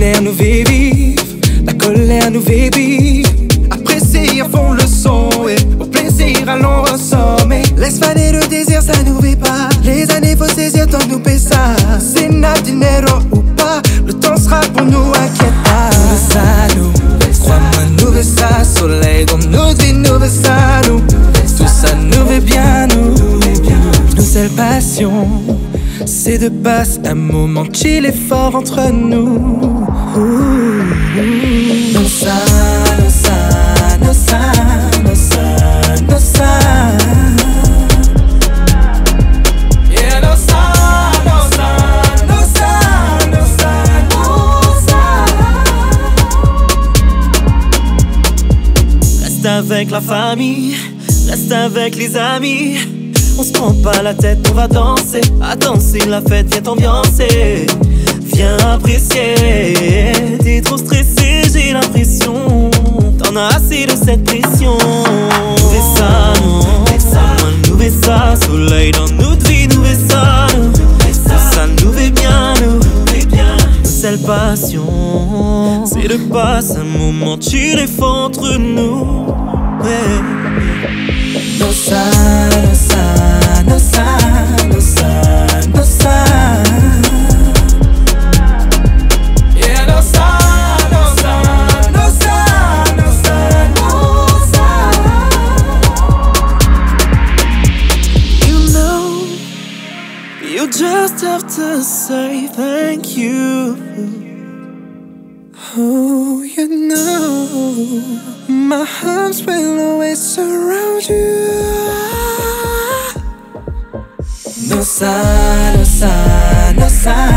bonheur nous vive, la colère nous vive. Apprécie à fond le son et au plaisir allons au sommet. Laisse fané le désir, ça nous vit pas. Les années faut saisir tant que nous paie ça. C'est notre dinero ou pas, le temps sera pour nous, inquiète pas. Nous ça nous, crois-moi nous veut ça. Soleil dans notre vie nous veut ça nous. Tout ça nous veut bien nous. Nos seules passions, c'est de passer un moment chill et fort entre nous. Nos ça, nos ça, nos ça, nos ça, nos ça. Yeah, nos ça, nos ça, nos ça, nos ça, nos ça. Reste avec la famille, reste avec les amis. On se prend pas la tête, on va danser. Attends, c'est la fête, viens t'ambiancer. Viens apprécier. T'es trop stressé, j'ai l'impression. T'en as assez de cette pression. Nous fais ça, nous fais ça. Soleil dans notre vie, nous fais ça. Ça nous fait bien, nous. Nos seules passions, c'est de passer un moment chill et fort entre nous. Ouais. Nos ça, nos ça, nos ça, nos ça, nos ça. Yeah, nos ça, nos ça, nos ça, nos ça, nos ça. You know, you just have to say thank you. Oh, you know, my arms will always surround you. Nos ça, nos ça, nos ça.